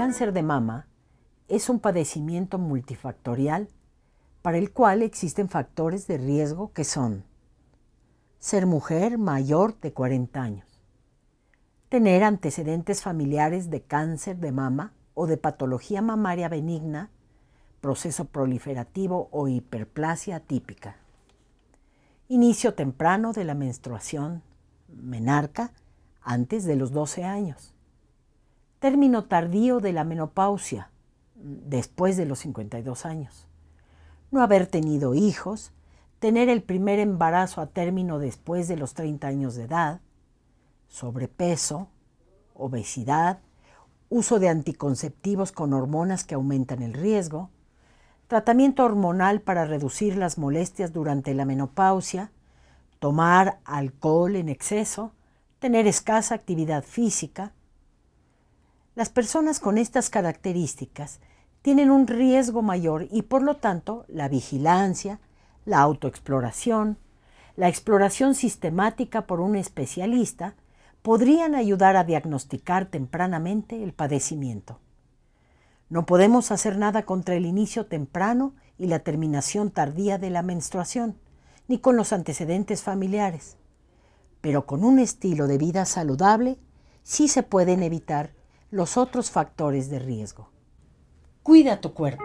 cáncer de mama es un padecimiento multifactorial para el cual existen factores de riesgo que son ser mujer mayor de 40 años, tener antecedentes familiares de cáncer de mama o de patología mamaria benigna, proceso proliferativo o hiperplasia atípica, inicio temprano de la menstruación, menarca, antes de los 12 años, término tardío de la menopausia, después de los 52 años, no haber tenido hijos, tener el primer embarazo a término después de los 30 años de edad, sobrepeso, obesidad, uso de anticonceptivos con hormonas que aumentan el riesgo, tratamiento hormonal para reducir las molestias durante la menopausia, tomar alcohol en exceso, tener escasa actividad física. Las personas con estas características tienen un riesgo mayor y por lo tanto la vigilancia, la autoexploración, la exploración sistemática por un especialista podrían ayudar a diagnosticar tempranamente el padecimiento. No podemos hacer nada contra el inicio temprano y la terminación tardía de la menstruación, ni con los antecedentes familiares, pero con un estilo de vida saludable sí se pueden evitar los otros factores de riesgo. Cuida tu cuerpo.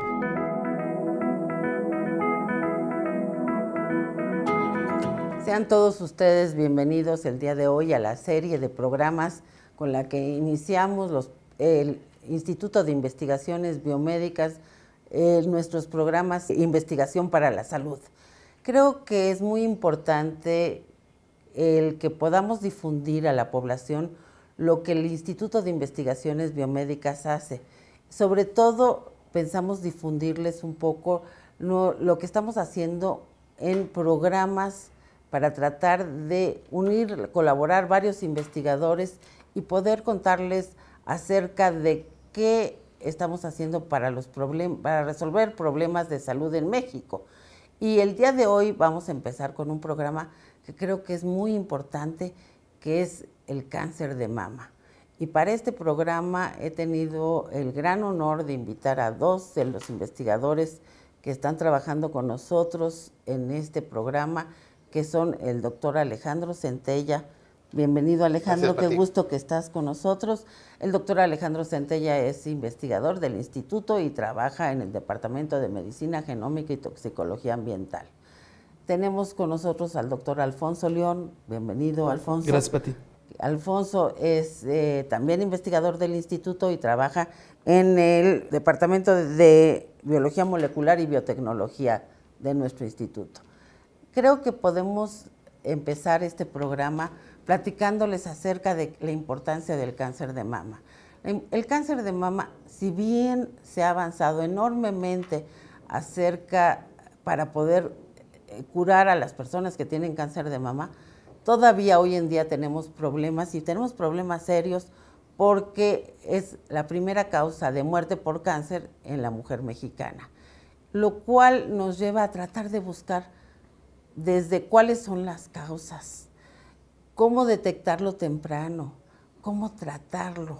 Sean todos ustedes bienvenidos el día de hoy a la serie de programas con la que iniciamos el Instituto de Investigaciones Biomédicas, nuestros programas de investigación para la salud. Creo que es muy importante el que podamos difundir a la población lo que el Instituto de Investigaciones Biomédicas hace. Sobre todo pensamos difundirles un poco lo que estamos haciendo en programas para tratar de unir, colaborar varios investigadores y poder contarles acerca de qué estamos haciendo para resolver problemas de salud en México. Y el día de hoy vamos a empezar con un programa que creo que es muy importante, que es el cáncer de mama. Y para este programa he tenido el gran honor de invitar a dos de los investigadores que están trabajando con nosotros en este programa, que son el doctor Alejandro Centella. Bienvenido, Alejandro, qué gusto que estás con nosotros. El doctor Alejandro Centella es investigador del instituto y trabaja en el Departamento de Medicina Genómica y Toxicología Ambiental. Tenemos con nosotros al doctor Alfonso León. Bienvenido, Alfonso. Gracias, Pati. Alfonso es también investigador del instituto y trabaja en el Departamento de Biología Molecular y Biotecnología de nuestro instituto. Creo que podemos empezar este programa platicándoles acerca de la importancia del cáncer de mama. El cáncer de mama, si bien se ha avanzado enormemente para poder curar a las personas que tienen cáncer de mama, todavía hoy en día tenemos problemas y tenemos problemas serios porque es la primera causa de muerte por cáncer en la mujer mexicana, lo cual nos lleva a tratar de buscar desde cuáles son las causas, cómo detectarlo temprano, cómo tratarlo,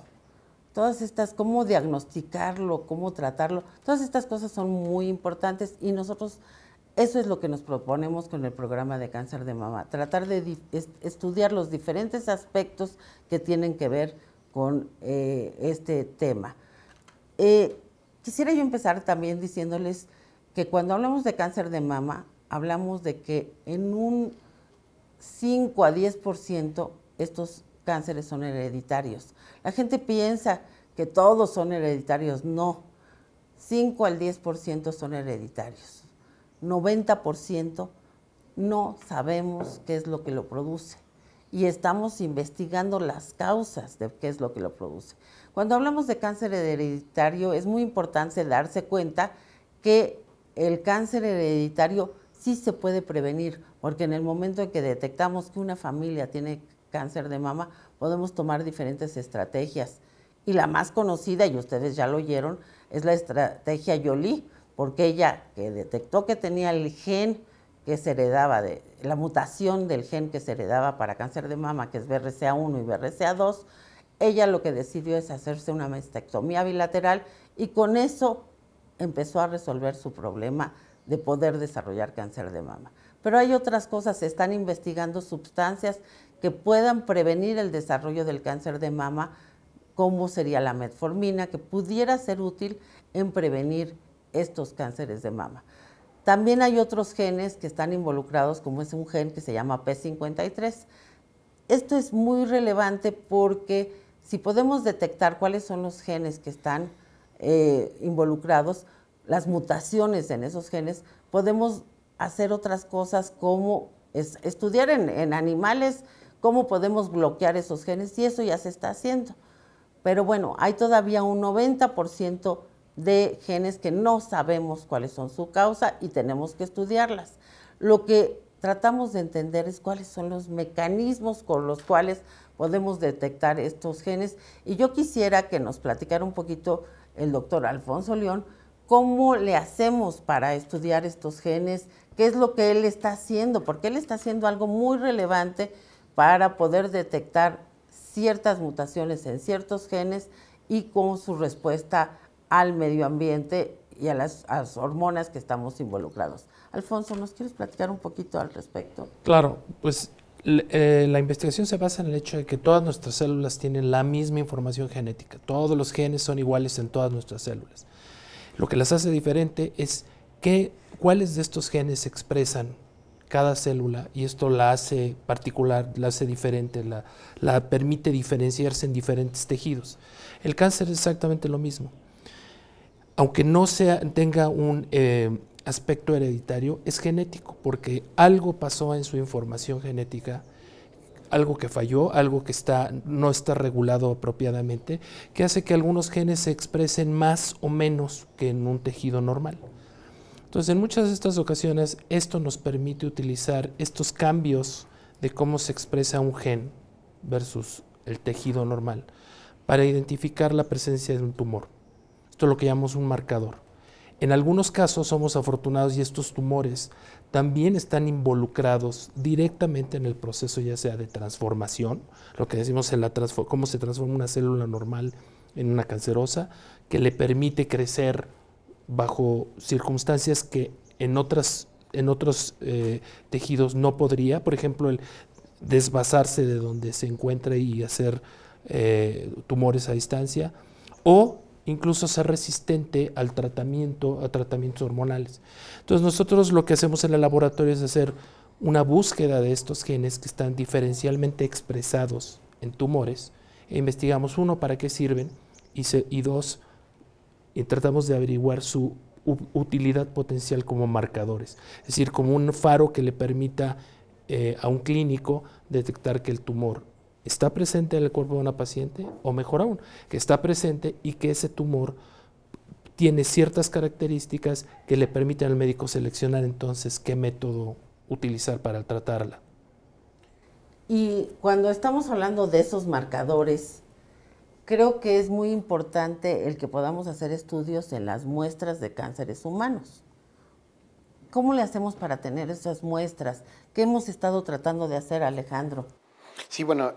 cómo diagnosticarlo, cómo tratarlo, todas estas cosas son muy importantes y nosotros eso es lo que nos proponemos con el programa de cáncer de mama, tratar de estudiar los diferentes aspectos que tienen que ver con este tema. Quisiera yo empezar también diciéndoles que cuando hablamos de cáncer de mama, hablamos de que en un 5 a 10% estos cánceres son hereditarios. La gente piensa que todos son hereditarios, no. 5 al 10% son hereditarios. 90% no sabemos qué es lo que lo produce y estamos investigando las causas de qué es lo que lo produce. Cuando hablamos de cáncer hereditario es muy importante darse cuenta que el cáncer hereditario sí se puede prevenir, porque en el momento en que detectamos que una familia tiene cáncer de mama, podemos tomar diferentes estrategias. Y la más conocida, y ustedes ya lo oyeron, es la estrategia Jolie, porque ella que detectó que tenía el gen que se heredaba, la mutación del gen que se heredaba para cáncer de mama, que es BRCA1 y BRCA2, Ella lo que decidió es hacerse una mastectomía bilateral y con eso empezó a resolver su problema de poder desarrollar cáncer de mama. Pero hay otras cosas, se están investigando sustancias que puedan prevenir el desarrollo del cáncer de mama, como sería la metformina, que pudiera ser útil en prevenir estos cánceres de mama. También hay otros genes que están involucrados, como es un gen que se llama P53. Esto es muy relevante porque si podemos detectar cuáles son los genes que están involucrados, las mutaciones en esos genes, podemos hacer otras cosas como estudiar en animales cómo podemos bloquear esos genes, y eso ya se está haciendo. Pero bueno, hay todavía un 90% de genes que no sabemos cuáles son su causa y tenemos que estudiarlas. Lo que tratamos de entender es cuáles son los mecanismos con los cuales podemos detectar estos genes. Y yo quisiera que nos platicara un poquito el doctor Alfonso León, cómo le hacemos para estudiar estos genes, qué es lo que él está haciendo, porque él está haciendo algo muy relevante para poder detectar ciertas mutaciones en ciertos genes y con su respuesta al medio ambiente y a las hormonas que estamos involucrados. Alfonso, ¿nos quieres platicar un poquito al respecto? Claro, pues la investigación se basa en el hecho de que todas nuestras células tienen la misma información genética. Todos los genes son iguales en todas nuestras células. Lo que las hace diferente es cuáles de estos genes expresan cada célula, y esto la hace particular, la hace diferente, la permite diferenciarse en diferentes tejidos. El cáncer es exactamente lo mismo. Aunque no tenga un aspecto hereditario, es genético, porque algo pasó en su información genética, algo que falló, algo que no está regulado apropiadamente, que hace que algunos genes se expresen más o menos que en un tejido normal. Entonces, en muchas de estas ocasiones, esto nos permite utilizar estos cambios de cómo se expresa un gen versus el tejido normal para identificar la presencia de un tumor. Esto es lo que llamamos un marcador. En algunos casos somos afortunados y estos tumores también están involucrados directamente en el proceso, ya sea de transformación, lo que decimos en cómo se transforma una célula normal en una cancerosa, que le permite crecer bajo circunstancias que en otros tejidos no podría, por ejemplo, el desvasarse de donde se encuentra y hacer tumores a distancia, o incluso ser resistente a tratamientos hormonales. Entonces nosotros lo que hacemos en el laboratorio es hacer una búsqueda de estos genes que están diferencialmente expresados en tumores, e investigamos, uno, para qué sirven, y dos, y tratamos de averiguar su utilidad potencial como marcadores, es decir, como un faro que le permita a un clínico detectar que el tumor está presente en el cuerpo de una paciente, o mejor aún, que está presente y que ese tumor tiene ciertas características que le permiten al médico seleccionar entonces qué método utilizar para tratarla. Y cuando estamos hablando de esos marcadores, creo que es muy importante el que podamos hacer estudios en las muestras de cánceres humanos. ¿Cómo le hacemos para tener esas muestras? ¿Qué hemos estado tratando de hacer, Alejandro? Sí, bueno,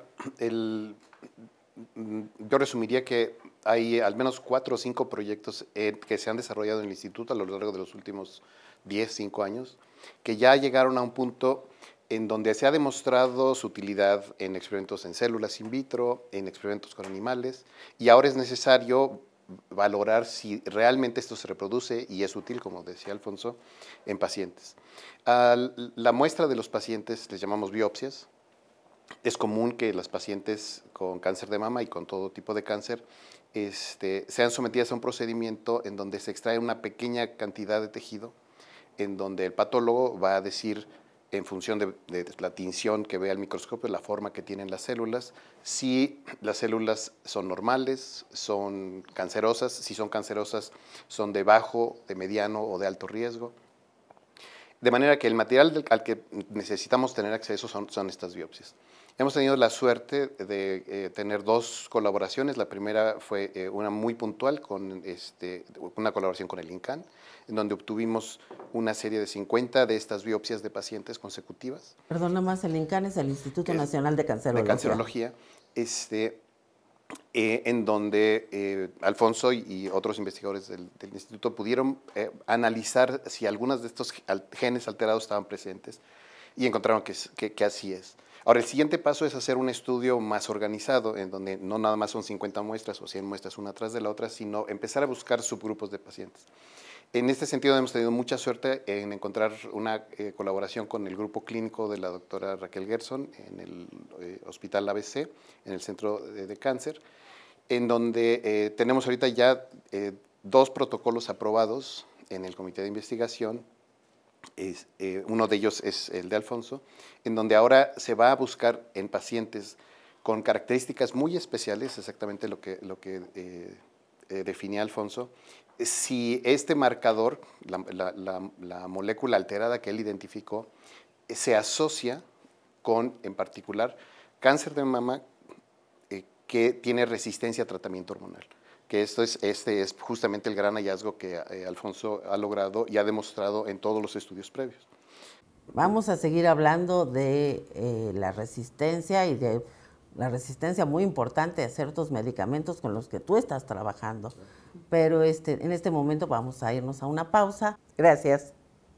yo resumiría que hay al menos 4 o 5 proyectos que se han desarrollado en el instituto a lo largo de los últimos 5 años, que ya llegaron a un punto en donde se ha demostrado su utilidad en experimentos en células in vitro, en experimentos con animales, y ahora es necesario valorar si realmente esto se reproduce y es útil, como decía Alfonso, en pacientes. A la muestra de los pacientes les llamamos biopsias. Es común que las pacientes con cáncer de mama y con todo tipo de cáncer sean sometidas a un procedimiento en donde se extrae una pequeña cantidad de tejido, en donde el patólogo va a decir, en función de la tinción que ve al microscopio, la forma que tienen las células, si las células son normales, son cancerosas, si son cancerosas, son de bajo, de mediano o de alto riesgo. De manera que el material al que necesitamos tener acceso son estas biopsias. Hemos tenido la suerte de tener 2 colaboraciones. La primera fue una muy puntual, con una colaboración con el INCAN, en donde obtuvimos una serie de 50 de estas biopsias de pacientes consecutivas. Perdón, nada más, el INCAN es el Instituto Nacional de Cancerología. De Cancerología. en donde Alfonso y otros investigadores del instituto pudieron analizar si algunas de estos genes alterados estaban presentes y encontraron que así es. Ahora, el siguiente paso es hacer un estudio más organizado, en donde no nada más son 50 muestras o 100 muestras una tras de la otra, sino empezar a buscar subgrupos de pacientes. En este sentido, hemos tenido mucha suerte en encontrar una colaboración con el grupo clínico de la doctora Raquel Gerson en el Hospital ABC, en el Centro de Cáncer, en donde tenemos ahorita ya 2 protocolos aprobados en el Comité de Investigación. Uno de ellos es el de Alfonso, en donde ahora se va a buscar en pacientes con características muy especiales, exactamente lo que definía Alfonso, si este marcador, la molécula alterada que él identificó, se asocia con, en particular, cáncer de mama que tiene resistencia a tratamiento hormonal. Que este es justamente el gran hallazgo que Alfonso ha logrado y ha demostrado en todos los estudios previos. Vamos a seguir hablando de la resistencia y de la resistencia muy importante a ciertos medicamentos con los que tú estás trabajando. Pero en este momento vamos a irnos a una pausa. Gracias.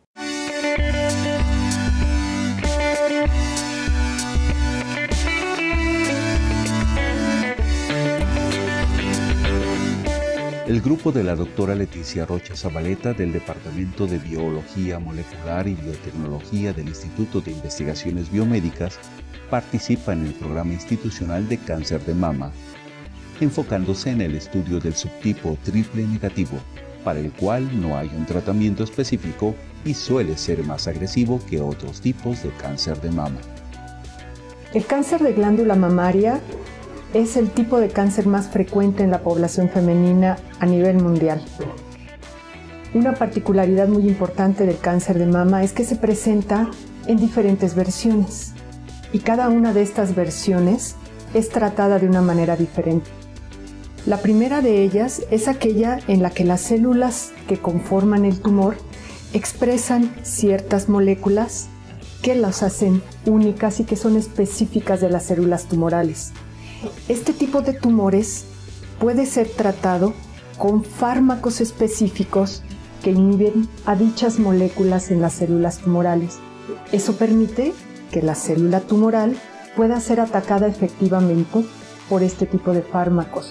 El grupo de la doctora Leticia Rocha Zabaleta del Departamento de Biología Molecular y Biotecnología del Instituto de Investigaciones Biomédicas participa en el programa institucional de cáncer de mama, enfocándose en el estudio del subtipo triple negativo, para el cual no hay un tratamiento específico y suele ser más agresivo que otros tipos de cáncer de mama. El cáncer de glándula mamaria es el tipo de cáncer más frecuente en la población femenina a nivel mundial. Una particularidad muy importante del cáncer de mama es que se presenta en diferentes versiones y cada una de estas versiones es tratada de una manera diferente. La primera de ellas es aquella en la que las células que conforman el tumor expresan ciertas moléculas que las hacen únicas y que son específicas de las células tumorales. Este tipo de tumores puede ser tratado con fármacos específicos que inhiben a dichas moléculas en las células tumorales. Eso permite que la célula tumoral pueda ser atacada efectivamente por este tipo de fármacos.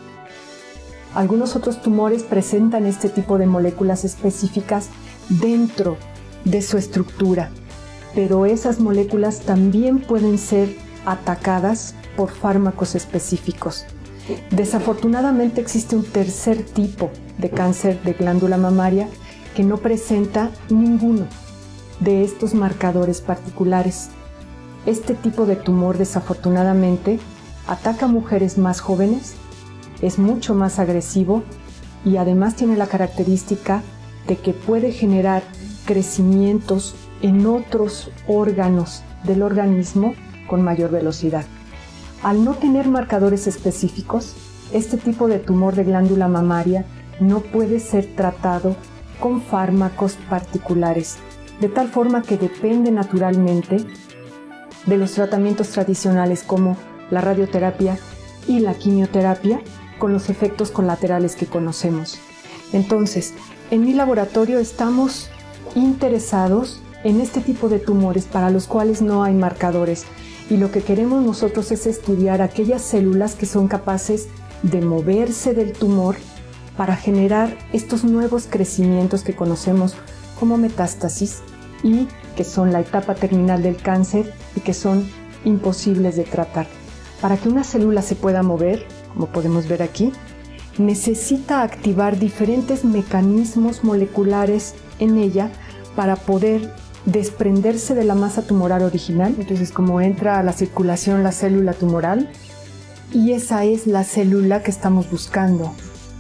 Algunos otros tumores presentan este tipo de moléculas específicas dentro de su estructura, pero esas moléculas también pueden ser atacadas por fármacos específicos. Desafortunadamente existe un tercer tipo de cáncer de glándula mamaria que no presenta ninguno de estos marcadores particulares. Este tipo de tumor desafortunadamente ataca a mujeres más jóvenes, es mucho más agresivo y además tiene la característica de que puede generar crecimientos en otros órganos del organismo con mayor velocidad. Al no tener marcadores específicos, este tipo de tumor de glándula mamaria no puede ser tratado con fármacos particulares, de tal forma que depende naturalmente de los tratamientos tradicionales como la radioterapia y la quimioterapia, con los efectos colaterales que conocemos. Entonces, en mi laboratorio estamos interesados en este tipo de tumores para los cuales no hay marcadores, y lo que queremos nosotros es estudiar aquellas células que son capaces de moverse del tumor para generar estos nuevos crecimientos que conocemos como metástasis y que son la etapa terminal del cáncer y que son imposibles de tratar. Para que una célula se pueda mover, como podemos ver aquí, necesita activar diferentes mecanismos moleculares en ella para poder desprenderse de la masa tumoral original. Entonces, como entra a la circulación la célula tumoral, y esa es la célula que estamos buscando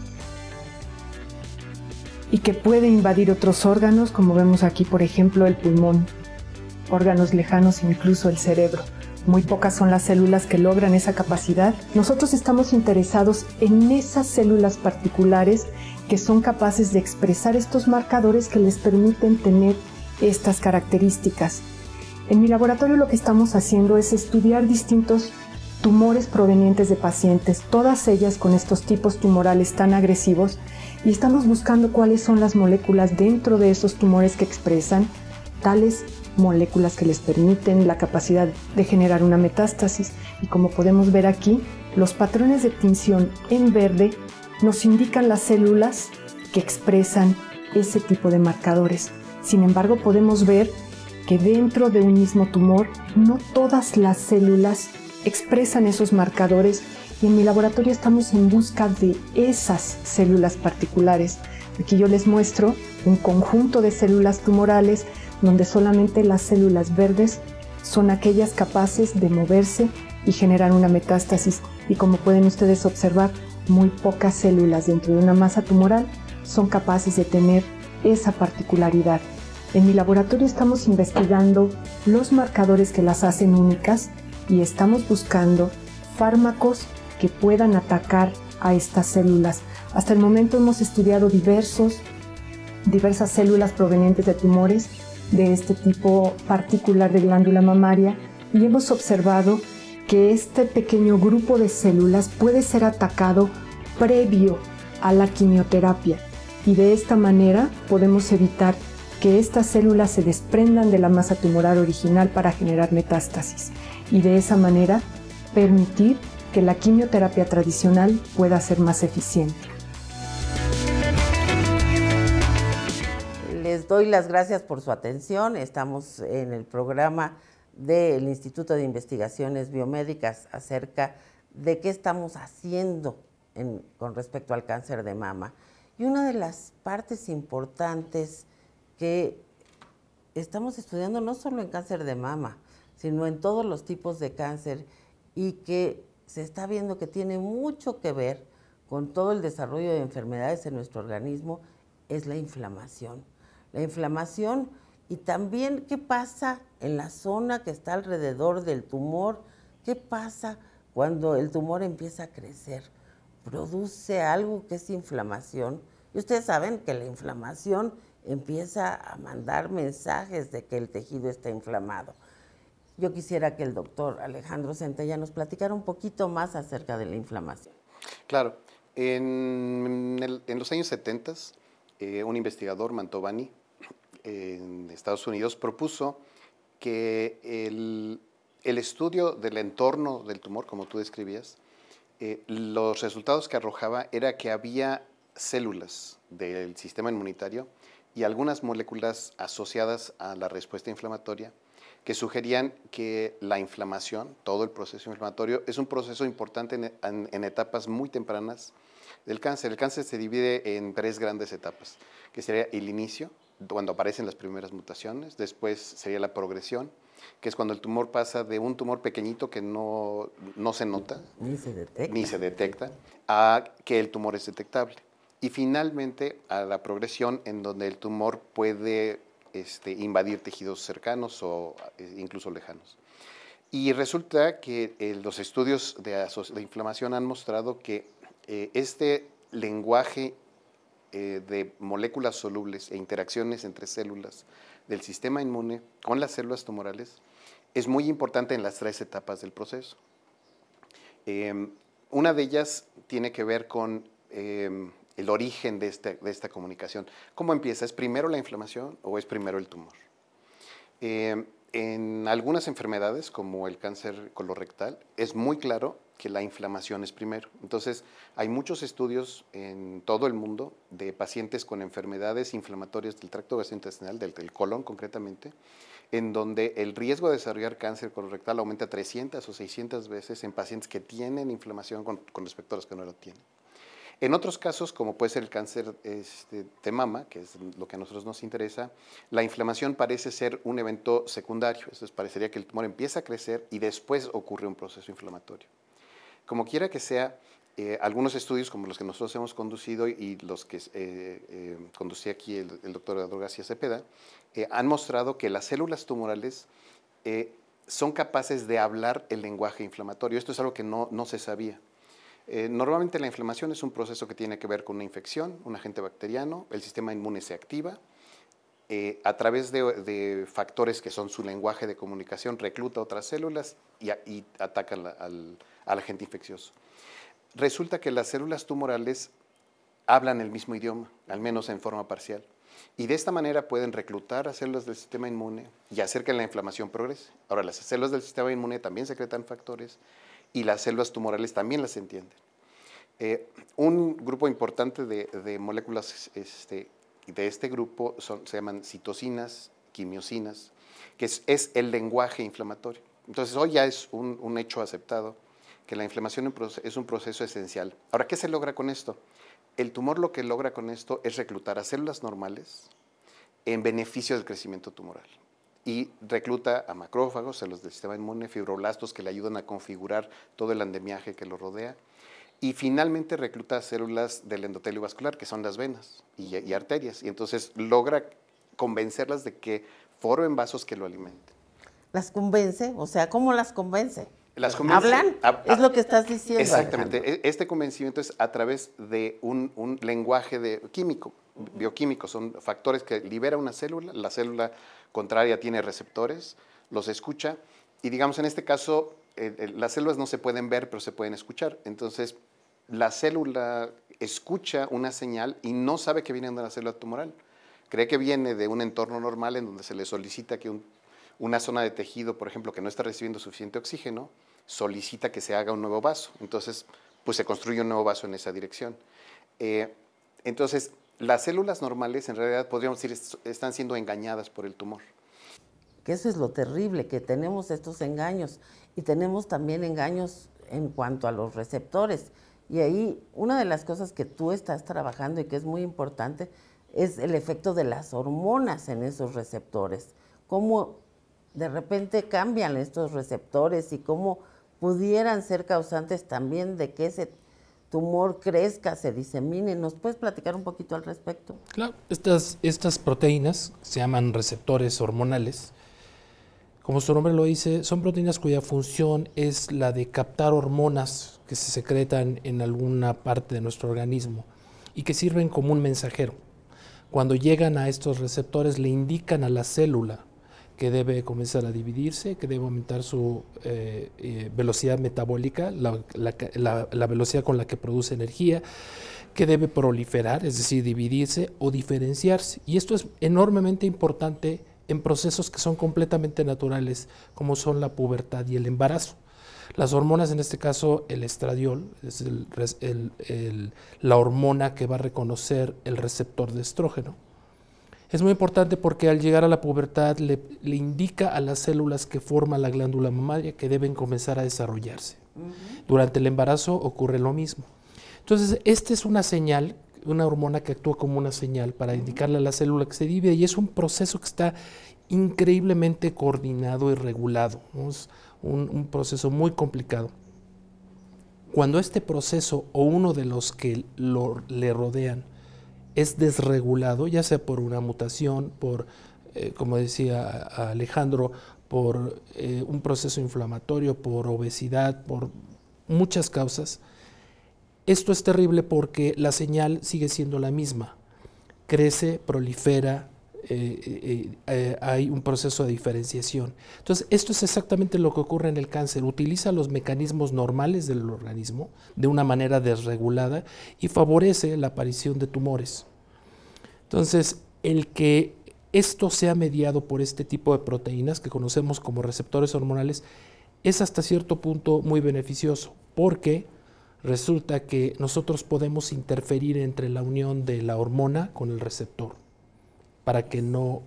y que puede invadir otros órganos, como vemos aquí, por ejemplo, el pulmón, órganos lejanos, incluso el cerebro. Muy pocas son las células que logran esa capacidad. Nosotros estamos interesados en esas células particulares que son capaces de expresar estos marcadores que les permiten tener estas características. En mi laboratorio lo que estamos haciendo es estudiar distintos tumores provenientes de pacientes, todas ellas con estos tipos tumorales tan agresivos, y estamos buscando cuáles son las moléculas dentro de esos tumores que expresan tales moléculas que les permiten la capacidad de generar una metástasis. Y como podemos ver aquí, los patrones de tinción en verde nos indican las células que expresan ese tipo de marcadores. Sin embargo, podemos ver que dentro de un mismo tumor no todas las células expresan esos marcadores, y en mi laboratorio estamos en busca de esas células particulares. Aquí yo les muestro un conjunto de células tumorales donde solamente las células verdes son aquellas capaces de moverse y generar una metástasis. Y como pueden ustedes observar, muy pocas células dentro de una masa tumoral son capaces de tener esa particularidad. En mi laboratorio estamos investigando los marcadores que las hacen únicas y estamos buscando fármacos que puedan atacar a estas células. Hasta el momento hemos estudiado diversas células provenientes de tumores de este tipo particular de glándula mamaria, y hemos observado que este pequeño grupo de células puede ser atacado previo a la quimioterapia, y de esta manera podemos evitar que estas células se desprendan de la masa tumoral original para generar metástasis, y de esa manera permitir que la quimioterapia tradicional pueda ser más eficiente. Les doy las gracias por su atención. Estamos en el programa del Instituto de Investigaciones Biomédicas acerca de qué estamos haciendo con respecto al cáncer de mama. Y una de las partes importantes que estamos estudiando no solo en cáncer de mama, sino en todos los tipos de cáncer, y que se está viendo que tiene mucho que ver con todo el desarrollo de enfermedades en nuestro organismo, es la inflamación. La inflamación, y también qué pasa en la zona que está alrededor del tumor, qué pasa cuando el tumor empieza a crecer. Produce algo que es inflamación, y ustedes saben que la inflamación empieza a mandar mensajes de que el tejido está inflamado. Yo quisiera que el doctor Alejandro Centella nos platicara un poquito más acerca de la inflamación. Claro, en los años 70, un investigador, Mantovani, en Estados Unidos, propuso que el estudio del entorno del tumor, como tú describías, los resultados que arrojaba era que había células del sistema inmunitario y algunas moléculas asociadas a la respuesta inflamatoria que sugerían que la inflamación, todo el proceso inflamatorio, es un proceso importante en etapas muy tempranas del cáncer. El cáncer se divide en 3 grandes etapas, que sería el inicio, cuando aparecen las primeras mutaciones; después sería la progresión, que es cuando el tumor pasa de un tumor pequeñito que no se nota, ni se detecta, a que el tumor es detectable; y finalmente a la progresión, en donde el tumor puede invadir tejidos cercanos o incluso lejanos. Y resulta que los estudios de inflamación han mostrado que este lenguaje de moléculas solubles e interacciones entre células del sistema inmune con las células tumorales es muy importante en las 3 etapas del proceso. Una de ellas tiene que ver con el origen de esta comunicación. ¿Cómo empieza? ¿Es primero la inflamación o es primero el tumor? En algunas enfermedades, como el cáncer colorectal, es muy claro que la inflamación es primero. Entonces, hay muchos estudios en todo el mundo de pacientes con enfermedades inflamatorias del tracto gastrointestinal, del colon concretamente, en donde el riesgo de desarrollar cáncer colorectal aumenta 300 o 600 veces en pacientes que tienen inflamación con respecto a los que no lo tienen. En otros casos, como puede ser el cáncer de mama, que es lo que a nosotros nos interesa, la inflamación parece ser un evento secundario. Entonces, parecería que el tumor empieza a crecer y después ocurre un proceso inflamatorio. Como quiera que sea, algunos estudios como los que nosotros hemos conducido y los que conducía aquí el doctor Eduardo García Cepeda, han mostrado que las células tumorales son capaces de hablar el lenguaje inflamatorio. Esto es algo que no se sabía. Normalmente la inflamación es un proceso que tiene que ver con una infección, un agente bacteriano, el sistema inmune se activa a través de factores que son su lenguaje de comunicación, recluta otras células y ataca al agente infeccioso. Resulta que las células tumorales hablan el mismo idioma, al menos en forma parcial. Y de esta manera pueden reclutar a células del sistema inmune y hacer que la inflamación progrese. Ahora, las células del sistema inmune también secretan factores y las células tumorales también las entienden. Un grupo importante de moléculas de este grupo se llaman citocinas, quimiosinas, que es el lenguaje inflamatorio. Entonces, hoy ya es un hecho aceptado que la inflamación es un proceso esencial. Ahora, ¿qué se logra con esto? El tumor lo que logra con esto es reclutar a células normales en beneficio del crecimiento tumoral. Y recluta a macrófagos, células del sistema inmune, fibroblastos que le ayudan a configurar todo el andamiaje que lo rodea. Y finalmente recluta células del endotelio vascular, que son las venas y arterias. Y entonces logra convencerlas de que formen vasos que lo alimenten. ¿Las convence? O sea, ¿cómo las convence? ¿Hablan? Es lo que estás diciendo. Exactamente. Alejandro. Este convencimiento es a través de un lenguaje químico, bioquímico. Son factores que libera una célula, la célula contraria tiene receptores, los escucha y digamos en este caso las células no se pueden ver pero se pueden escuchar. Entonces la célula escucha una señal y no sabe que viene de una célula tumoral. Cree que viene de un entorno normal en donde se le solicita que una zona de tejido, por ejemplo, que no está recibiendo suficiente oxígeno, solicita que se haga un nuevo vaso. Entonces, pues se construye un nuevo vaso en esa dirección. Entonces, las células normales, en realidad, podríamos decir, están siendo engañadas por el tumor. Que eso es lo terrible, que tenemos estos engaños. Y tenemos también engaños en cuanto a los receptores. Y ahí, una de las cosas que tú estás trabajando y que es muy importante, es el efecto de las hormonas en esos receptores. Cómo de repente cambian estos receptores y cómo pudieran ser causantes también de que ese tumor crezca, se disemine. ¿Nos puedes platicar un poquito al respecto? Claro, estas proteínas se llaman receptores hormonales. Como su nombre lo dice, son proteínas cuya función es la de captar hormonas que se secretan en alguna parte de nuestro organismo y que sirven como un mensajero. Cuando llegan a estos receptores le indican a la célula que debe comenzar a dividirse, que debe aumentar su velocidad metabólica, la velocidad con la que produce energía, que debe proliferar, es decir, dividirse o diferenciarse. Y esto es enormemente importante en procesos que son completamente naturales, como son la pubertad y el embarazo. Las hormonas, en este caso el estradiol, es la hormona que va a reconocer el receptor de estrógeno. Es muy importante porque al llegar a la pubertad le indica a las células que forman la glándula mamaria que deben comenzar a desarrollarse. Durante el embarazo ocurre lo mismo. Entonces, esta es una señal, una hormona que actúa como una señal para indicarle a la célula que se divide y es un proceso que está increíblemente coordinado y regulado, ¿no? Es un proceso muy complicado. Cuando este proceso o uno de los que le rodean es desregulado, ya sea por una mutación, por, como decía Alejandro, por un proceso inflamatorio, por obesidad, por muchas causas, esto es terrible porque la señal sigue siendo la misma. Crece, prolifera, hay un proceso de diferenciación. Entonces, esto es exactamente lo que ocurre en el cáncer. Utiliza los mecanismos normales del organismo de una manera desregulada y favorece la aparición de tumores. Entonces, el que esto sea mediado por este tipo de proteínas que conocemos como receptores hormonales es hasta cierto punto muy beneficioso porque resulta que nosotros podemos interferir entre la unión de la hormona con el receptor para que no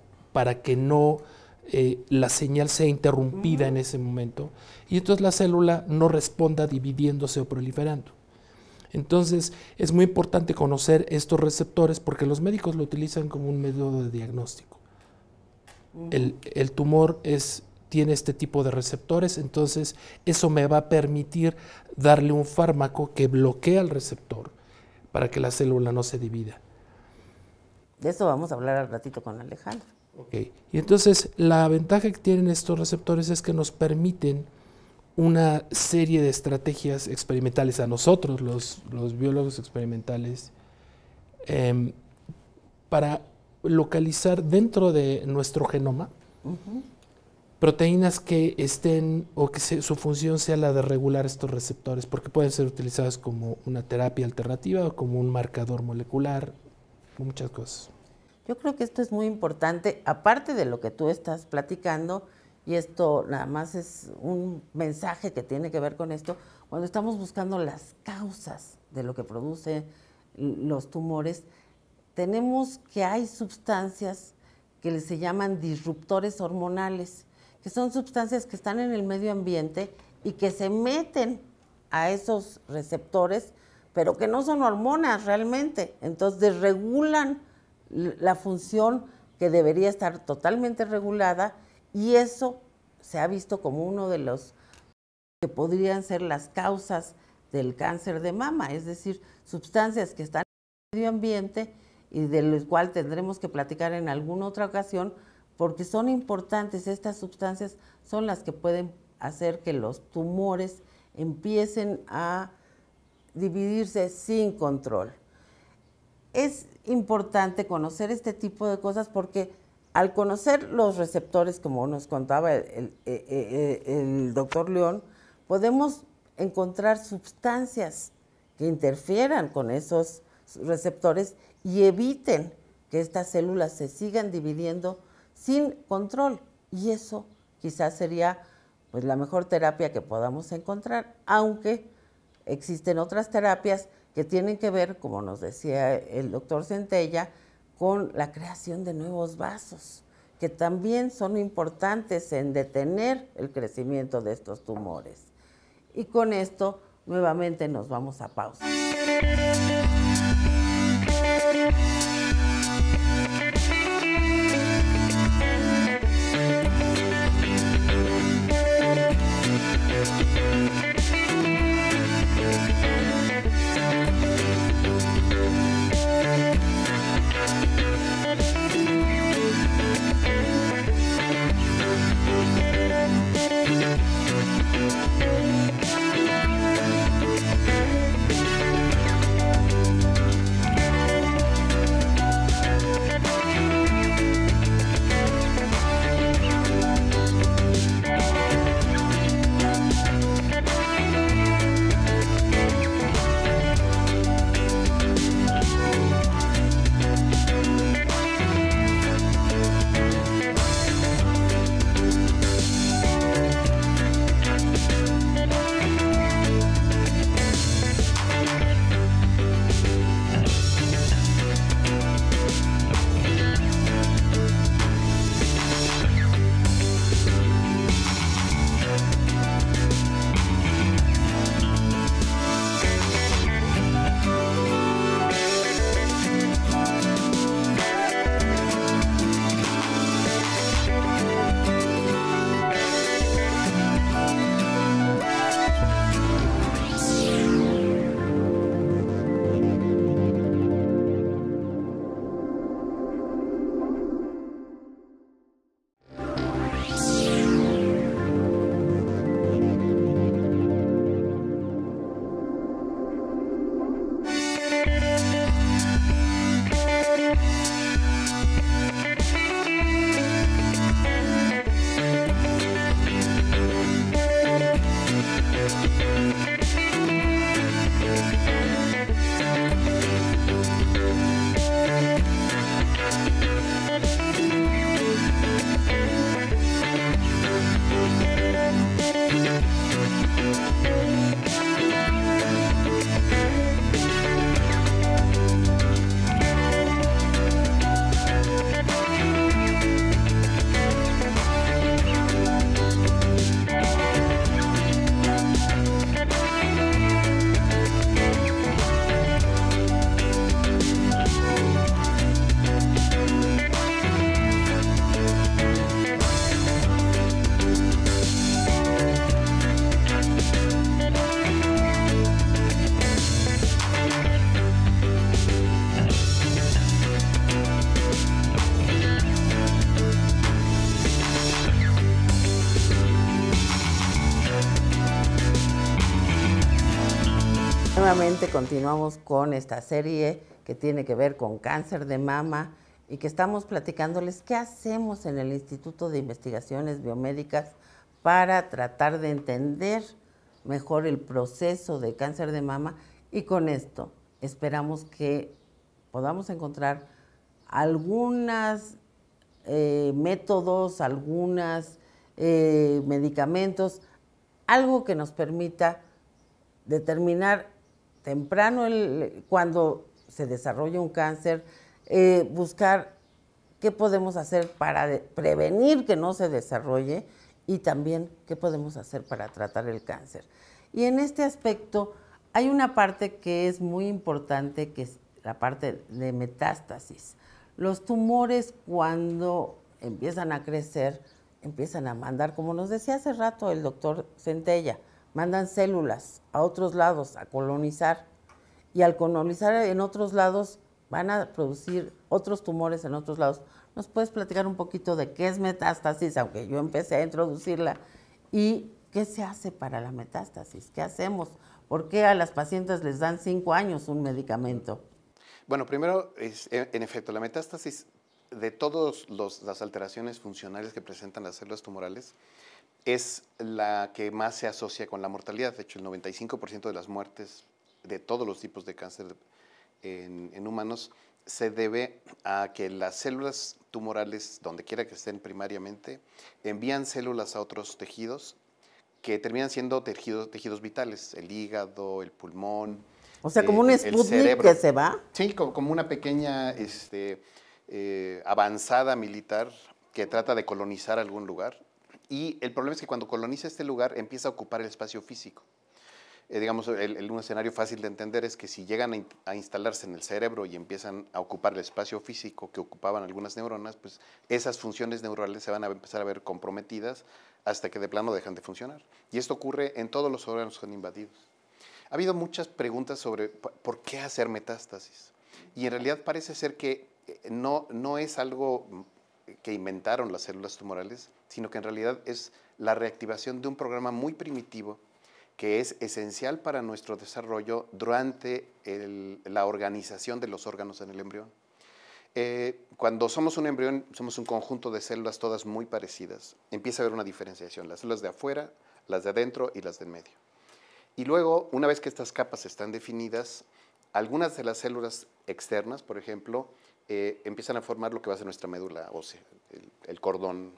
la señal sea interrumpida en ese momento y entonces la célula no responda dividiéndose o proliferando. Entonces es muy importante conocer estos receptores porque los médicos lo utilizan como un método de diagnóstico. El tumor tiene este tipo de receptores, entonces eso me va a permitir darle un fármaco que bloquea el receptor para que la célula no se divida. De eso vamos a hablar al ratito con Alejandro. Okay. Y entonces la ventaja que tienen estos receptores es que nos permiten una serie de estrategias experimentales a nosotros, los biólogos experimentales, para localizar dentro de nuestro genoma proteínas que estén o que su función sea la de regular estos receptores, porque pueden ser utilizadas como una terapia alternativa o como un marcador molecular, muchas cosas. Yo creo que esto es muy importante, aparte de lo que tú estás platicando, y esto nada más es un mensaje que tiene que ver con esto, cuando estamos buscando las causas de lo que produce los tumores, tenemos que hay sustancias que se llaman disruptores hormonales, que son sustancias que están en el medio ambiente y que se meten a esos receptores, pero que no son hormonas realmente. Entonces desregulan la función que debería estar totalmente regulada, y eso se ha visto como uno de los que podrían ser las causas del cáncer de mama, es decir, sustancias que están en el medio ambiente y de los cuales tendremos que platicar en alguna otra ocasión, porque son importantes. Estas sustancias son las que pueden hacer que los tumores empiecen a dividirse sin control. Es importante conocer este tipo de cosas porque al conocer los receptores, como nos contaba el doctor León, podemos encontrar sustancias que interfieran con esos receptores y eviten que estas células se sigan dividiendo sin control. Y eso quizás sería pues la mejor terapia que podamos encontrar, aunque existen otras terapias que tienen que ver, como nos decía el doctor Centella, con la creación de nuevos vasos, que también son importantes en detener el crecimiento de estos tumores. Y con esto nuevamente nos vamos a pausa. Nuevamente continuamos con esta serie que tiene que ver con cáncer de mama y que estamos platicándoles qué hacemos en el Instituto de Investigaciones Biomédicas para tratar de entender mejor el proceso de cáncer de mama, y con esto esperamos que podamos encontrar algunos métodos, algunos medicamentos, algo que nos permita determinar temprano cuando se desarrolla un cáncer, buscar qué podemos hacer para prevenir que no se desarrolle y también qué podemos hacer para tratar el cáncer. Y en este aspecto hay una parte que es muy importante, que es la parte de metástasis. Los tumores, cuando empiezan a crecer, empiezan a mandar, como nos decía hace rato el doctor Centella, mandan células a otros lados a colonizar, y al colonizar en otros lados van a producir otros tumores en otros lados. ¿Nos puedes platicar un poquito de qué es metástasis, aunque yo empecé a introducirla, y qué se hace para la metástasis? ¿Qué hacemos? ¿Por qué a las pacientes les dan 5 años un medicamento? Bueno, primero, en efecto, la metástasis de todas las alteraciones funcionales que presentan las células tumorales es la que más se asocia con la mortalidad. De hecho, el 95% de las muertes de todos los tipos de cáncer en humanos se debe a que las células tumorales, donde quiera que estén primariamente, envían células a otros tejidos que terminan siendo tejidos vitales, el hígado, el pulmón. O sea, como un Sputnik que se va. Sí, como una pequeña avanzada militar que trata de colonizar algún lugar. Y el problema es que cuando coloniza este lugar empieza a ocupar el espacio físico. Digamos, un escenario fácil de entender es que si llegan a instalarse en el cerebro y empiezan a ocupar el espacio físico que ocupaban algunas neuronas, pues esas funciones neurales se van a empezar a ver comprometidas hasta que de plano dejan de funcionar. Y esto ocurre en todos los órganos que son invadidos. Ha habido muchas preguntas sobre por qué hacer metástasis. Y en realidad parece ser que no es algo que inventaron las células tumorales, sino que en realidad es la reactivación de un programa muy primitivo que es esencial para nuestro desarrollo durante la organización de los órganos en el embrión. Cuando somos un embrión, somos un conjunto de células todas muy parecidas. Empieza a haber una diferenciación, las células de afuera, las de adentro y las del medio. Y luego, una vez que estas capas están definidas, algunas de las células externas, por ejemplo, empiezan a formar lo que va a ser nuestra médula ósea, el cordón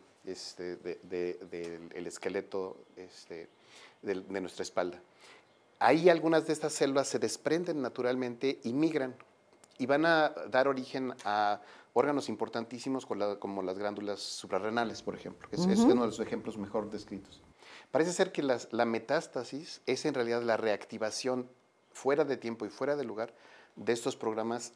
del esqueleto de nuestra espalda. Ahí algunas de estas células se desprenden naturalmente y migran y van a dar origen a órganos importantísimos como las glándulas suprarrenales, por ejemplo, que es uno de los ejemplos mejor descritos. Parece ser que la metástasis es en realidad la reactivación fuera de tiempo y fuera de lugar de estos programas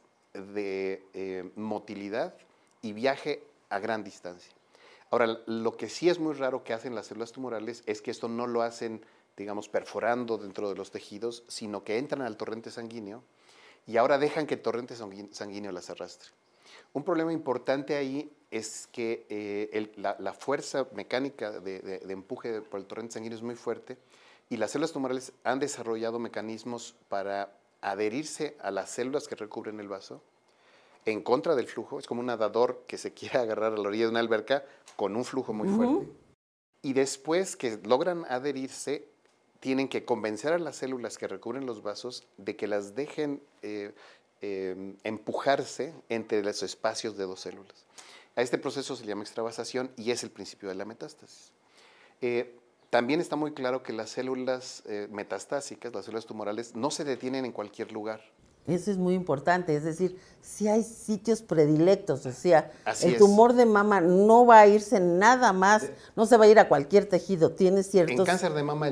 de motilidad y viaje a gran distancia. Ahora, lo que sí es muy raro que hacen las células tumorales es que esto no lo hacen, digamos, perforando dentro de los tejidos, sino que entran al torrente sanguíneo y ahora dejan que el torrente sanguíneo las arrastre. Un problema importante ahí es que la fuerza mecánica de empuje por el torrente sanguíneo es muy fuerte y las células tumorales han desarrollado mecanismos para adherirse a las células que recubren el vaso en contra del flujo. Es como un nadador que se quiere agarrar a la orilla de una alberca con un flujo muy fuerte. Y después que logran adherirse, tienen que convencer a las células que recubren los vasos de que las dejen empujarse entre los espacios de dos células. A este proceso se le llama extravasación y es el principio de la metástasis. También está muy claro que las células metastásicas, las células tumorales, no se detienen en cualquier lugar. Eso es muy importante, es decir, si hay sitios predilectos, o sea, el tumor de mama no va a irse nada más, no se va a ir a cualquier tejido, tiene ciertos... En cáncer de mama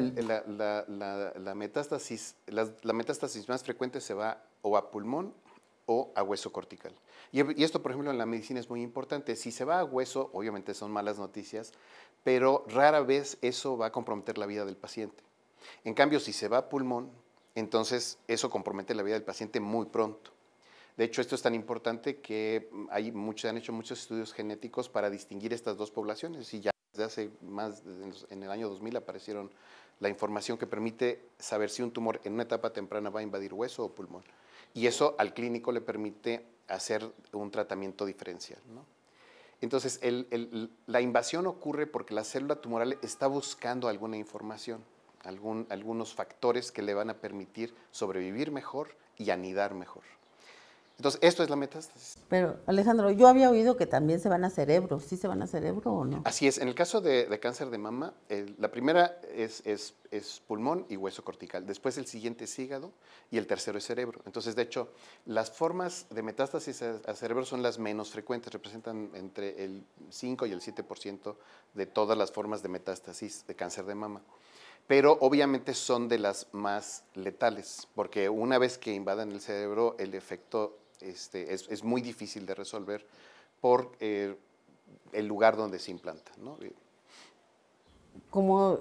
la metástasis más frecuente se va o a pulmón o a hueso cortical. Y esto, por ejemplo, en la medicina es muy importante. Si se va a hueso, obviamente son malas noticias, pero rara vez eso va a comprometer la vida del paciente. En cambio, si se va a pulmón, entonces eso compromete la vida del paciente muy pronto. De hecho, esto es tan importante que se han hecho muchos estudios genéticos para distinguir estas dos poblaciones y ya desde hace en el año 2000 aparecieron la información que permite saber si un tumor en una etapa temprana va a invadir hueso o pulmón. Y eso al clínico le permite hacer un tratamiento diferencial, ¿no? Entonces, la invasión ocurre porque la célula tumoral está buscando alguna información, algunos factores que le van a permitir sobrevivir mejor y anidar mejor. Entonces, esto es la metástasis. Pero, Alejandro, yo había oído que también se van a cerebro. ¿Sí se van a cerebro o no? Así es. En el caso de cáncer de mama, la primera es pulmón y hueso cortical. Después el siguiente es hígado y el tercero es cerebro. Entonces, de hecho, las formas de metástasis a cerebro son las menos frecuentes. Representan entre el 5 y el 7% de todas las formas de metástasis de cáncer de mama. Pero obviamente son de las más letales, porque una vez que invadan el cerebro, el efecto es muy difícil de resolver por el lugar donde se implanta, ¿no? Como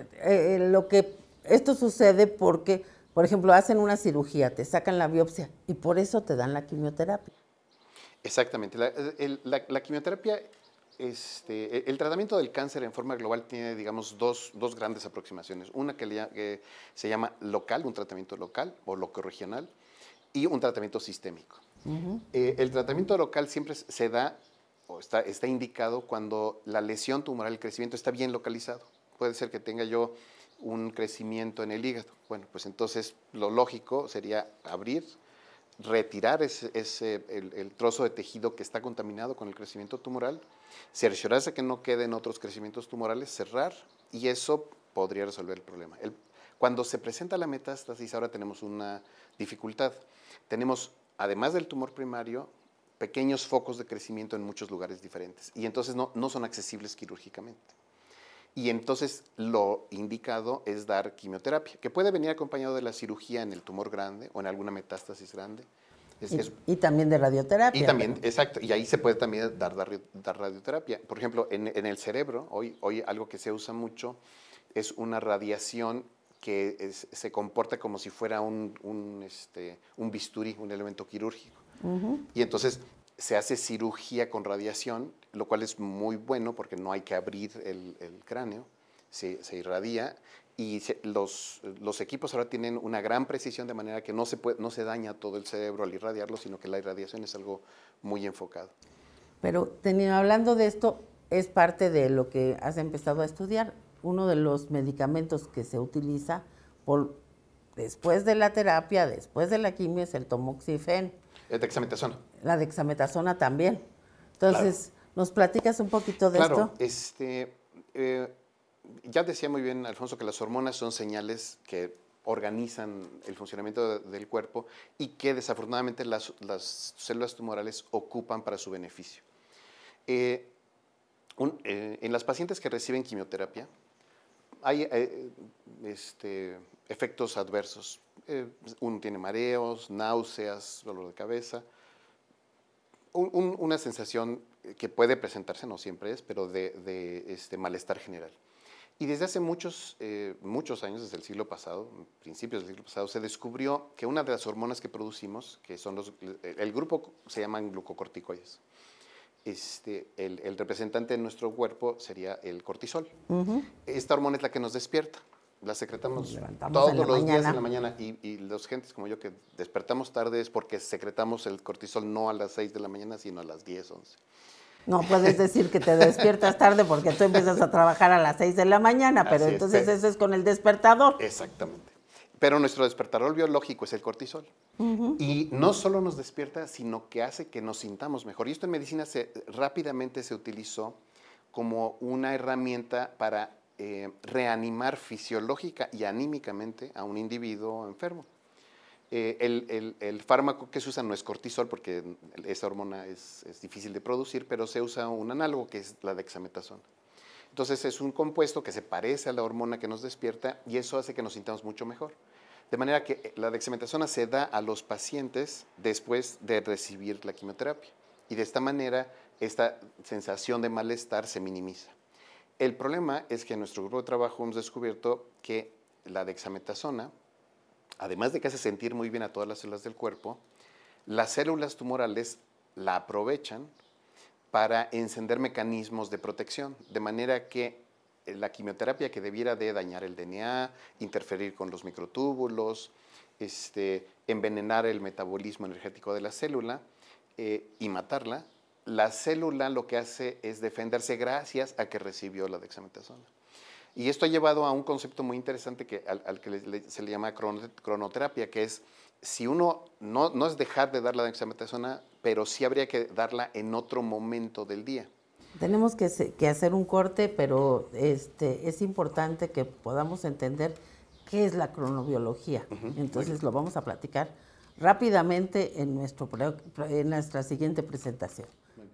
esto sucede porque, por ejemplo, hacen una cirugía, te sacan la biopsia y por eso te dan la quimioterapia. Exactamente. La quimioterapia, el tratamiento del cáncer en forma global tiene, digamos, dos grandes aproximaciones. Una que se llama local, un tratamiento local o locorregional, y un tratamiento sistémico. El tratamiento local siempre se da o está indicado cuando la lesión tumoral, el crecimiento está bien localizado. Puede ser que tenga yo un crecimiento en el hígado. Bueno, pues entonces lo lógico sería abrir, retirar el trozo de tejido que está contaminado con el crecimiento tumoral, cerciorarse que no queden otros crecimientos tumorales, cerrar, y eso podría resolver el problema. Cuando se presenta la metástasis, ahora tenemos una dificultad. Tenemos, además del tumor primario, pequeños focos de crecimiento en muchos lugares diferentes, y entonces no son accesibles quirúrgicamente. Y entonces lo indicado es dar quimioterapia, que puede venir acompañado de la cirugía en el tumor grande o en alguna metástasis grande. Y también de radioterapia. Y también, exacto, y ahí se puede también dar radioterapia. Por ejemplo, en el cerebro, hoy algo que se usa mucho es una radiación que se comporta como si fuera un bisturí, un elemento quirúrgico. Y entonces se hace cirugía con radiación, lo cual es muy bueno porque no hay que abrir el cráneo, se irradia, y los equipos ahora tienen una gran precisión, de manera que no se daña todo el cerebro al irradiarlo, sino que la irradiación es algo muy enfocado. Pero hablando de esto, es parte de lo que has empezado a estudiar. Uno de los medicamentos que se utiliza después de la terapia, después de la quimio, es el tamoxifeno. Dexametasona. La dexametasona también. Entonces, claro, ¿nos platicas un poquito de esto? Ya decía muy bien Alfonso que las hormonas son señales que organizan el funcionamiento del cuerpo y que desafortunadamente las células tumorales ocupan para su beneficio. En las pacientes que reciben quimioterapia hay efectos adversos. Uno tiene mareos, náuseas, dolor de cabeza, una sensación que puede presentarse, no siempre es, pero de malestar general. Y desde hace muchos años, desde el siglo pasado, principios del siglo pasado, se descubrió que una de las hormonas que producimos, que son el grupo se llaman glucocorticoides, el representante de nuestro cuerpo sería el cortisol. Esta hormona es la que nos despierta. La secretamos todos los días en la mañana, y los gentes como yo que despertamos tarde es porque secretamos el cortisol no a las 6 de la mañana, sino a las 10, 11. No puedes decir que te despiertas tarde porque tú empiezas a trabajar a las 6 de la mañana, pero entonces eso es con el despertador. Exactamente. Pero nuestro despertador biológico es el cortisol. Y no solo nos despierta, sino que hace que nos sintamos mejor. Y esto en medicina rápidamente se utilizó como una herramienta para reanimar fisiológica y anímicamente a un individuo enfermo. El fármaco que se usa no es cortisol, porque esa hormona es difícil de producir, pero se usa un análogo que es la dexametasona. Entonces es un compuesto que se parece a la hormona que nos despierta y eso hace que nos sintamos mucho mejor. De manera que la dexametasona se da a los pacientes después de recibir la quimioterapia. Y de esta manera esta sensación de malestar se minimiza. El problema es que en nuestro grupo de trabajo hemos descubierto que la dexametasona, además de que hace sentir muy bien a todas las células del cuerpo, las células tumorales la aprovechan para encender mecanismos de protección, de manera que la quimioterapia, que debiera de dañar el DNA, interferir con los microtúbulos, envenenar el metabolismo energético de la célula, y matarla, la célula lo que hace es defenderse gracias a que recibió la dexametasona. Y esto ha llevado a un concepto muy interesante al que se le llama cronoterapia, que es, si uno no es dejar de dar la dexametasona, pero sí habría que darla en otro momento del día. Tenemos que hacer un corte, pero es importante que podamos entender qué es la cronobiología. Entonces lo vamos a platicar rápidamente en nuestra siguiente presentación.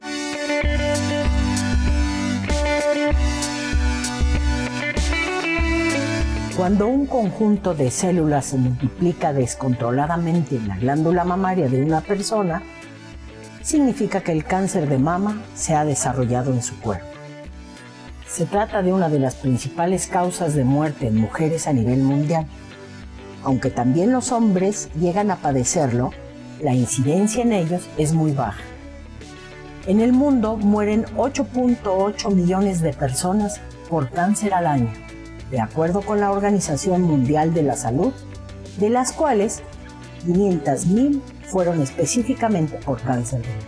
Cuando un conjunto de células se multiplica descontroladamente en la glándula mamaria de una persona, significa que el cáncer de mama se ha desarrollado en su cuerpo. Se trata de una de las principales causas de muerte en mujeres a nivel mundial. Aunque también los hombres llegan a padecerlo, la incidencia en ellos es muy baja. En el mundo mueren 8.8 millones de personas por cáncer al año, de acuerdo con la Organización Mundial de la Salud, de las cuales 500.000 fueron específicamente por cáncer de mama.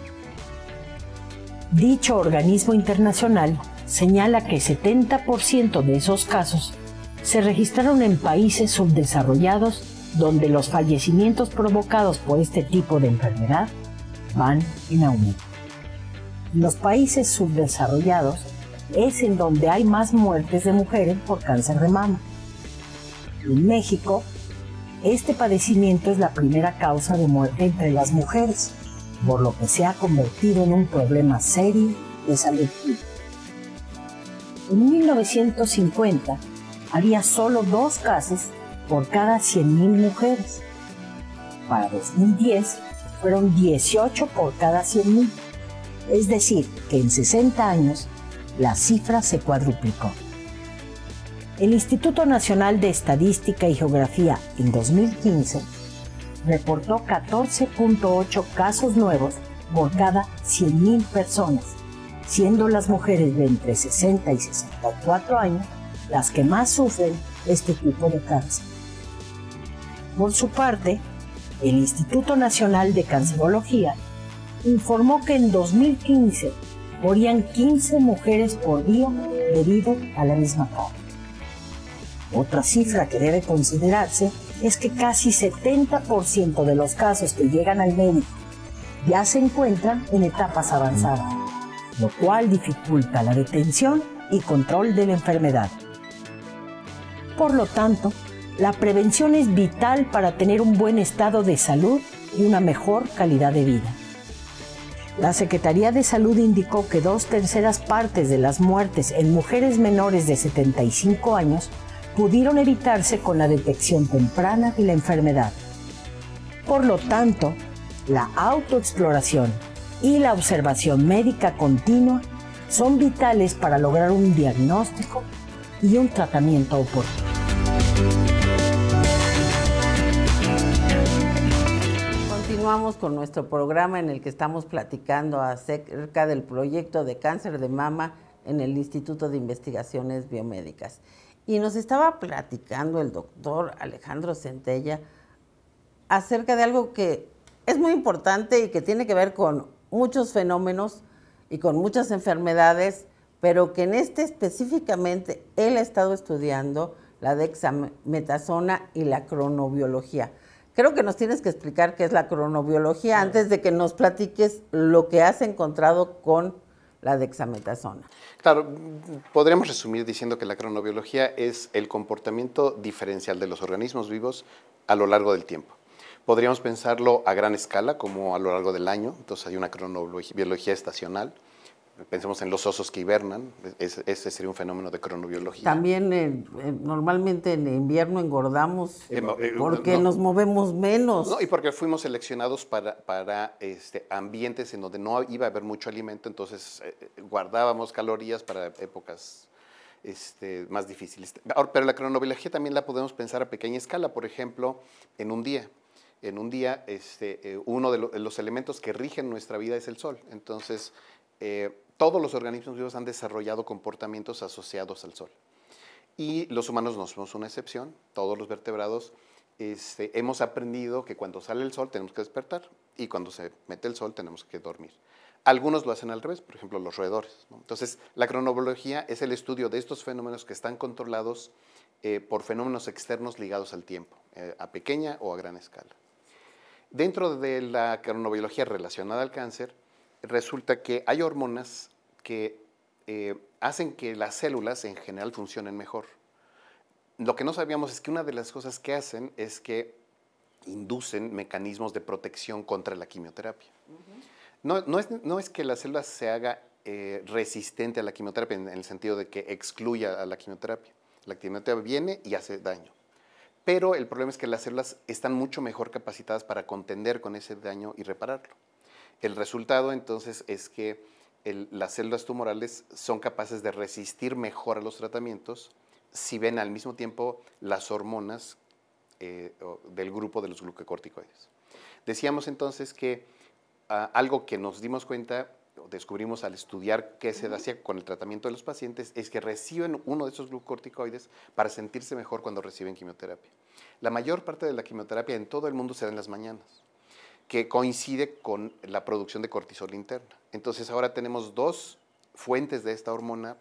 Dicho organismo internacional señala que 70% de esos casos se registraron en países subdesarrollados donde los fallecimientos provocados por este tipo de enfermedad van en aumento. En los países subdesarrollados es en donde hay más muertes de mujeres por cáncer de mama. En México, este padecimiento es la primera causa de muerte entre las mujeres, por lo que se ha convertido en un problema serio de salud pública. En 1950 había solo 2 casos por cada 100.000 mujeres. Para 2010 fueron 18 por cada 100.000. Es decir, que en 60 años la cifra se cuadruplicó. El Instituto Nacional de Estadística y Geografía en 2015 reportó 14.8 casos nuevos por cada 100.000 personas, siendo las mujeres de entre 60 y 64 años las que más sufren este tipo de cáncer. Por su parte, el Instituto Nacional de Cancerología informó que en 2015 morían 15 mujeres por día debido a la misma causa. Otra cifra que debe considerarse es que casi 70% de los casos que llegan al médico ya se encuentran en etapas avanzadas, lo cual dificulta la detención y control de la enfermedad. Por lo tanto, la prevención es vital para tener un buen estado de salud y una mejor calidad de vida. La Secretaría de Salud indicó que 2/3 partes de las muertes en mujeres menores de 75 años pudieron evitarse con la detección temprana de la enfermedad. Por lo tanto, la autoexploración y la observación médica continua son vitales para lograr un diagnóstico y un tratamiento oportuno. Continuamos con nuestro programa en el que estamos platicando acerca del proyecto de cáncer de mama en el Instituto de Investigaciones Biomédicas. Y nos estaba platicando el doctor Alejandro Centella acerca de algo que es muy importante y que tiene que ver con muchos fenómenos y con muchas enfermedades, pero que en específicamente él ha estado estudiando la dexametasona y la cronobiología. Creo que nos tienes que explicar qué es la cronobiología antes de que nos platiques lo que has encontrado con la dexametasona. Claro, podríamos resumir diciendo que la cronobiología es el comportamiento diferencial de los organismos vivos a lo largo del tiempo. Podríamos pensarlo a gran escala, como a lo largo del año, entonces hay una cronobiología estacional. Pensemos en los osos que hibernan, ese sería un fenómeno de cronobiología. También normalmente en invierno engordamos porque nos movemos menos. No, y porque fuimos seleccionados para ambientes en donde no iba a haber mucho alimento, entonces guardábamos calorías para épocas más difíciles. Pero la cronobiología también la podemos pensar a pequeña escala, por ejemplo, en un día. En un día, uno de los elementos que rigen nuestra vida es el sol. Entonces, todos los organismos vivos han desarrollado comportamientos asociados al sol. Y los humanos no somos una excepción. Todos los vertebrados hemos aprendido que cuando sale el sol tenemos que despertar y cuando se mete el sol tenemos que dormir. Algunos lo hacen al revés, por ejemplo, los roedores, ¿no? Entonces, la cronobiología es el estudio de estos fenómenos que están controlados por fenómenos externos ligados al tiempo, a pequeña o a gran escala. Dentro de la cronobiología relacionada al cáncer, resulta que hay hormonas que hacen que las células en general funcionen mejor. Lo que no sabíamos es que una de las cosas que hacen es que inducen mecanismos de protección contra la quimioterapia. No es que la célula se haga resistente a la quimioterapia en el sentido de que excluya a la quimioterapia. La quimioterapia viene y hace daño. Pero el problema es que las células están mucho mejor capacitadas para contender con ese daño y repararlo. El resultado entonces es que las células tumorales son capaces de resistir mejor a los tratamientos si ven al mismo tiempo las hormonas del grupo de los glucocorticoides. Decíamos entonces que algo que nos dimos cuenta, descubrimos al estudiar qué se hacía con el tratamiento de los pacientes, es que reciben uno de esos glucocorticoides para sentirse mejor cuando reciben quimioterapia. La mayor parte de la quimioterapia en todo el mundo se da en las mañanas, que coincide con la producción de cortisol interna. Entonces ahora tenemos dos fuentes de esta hormona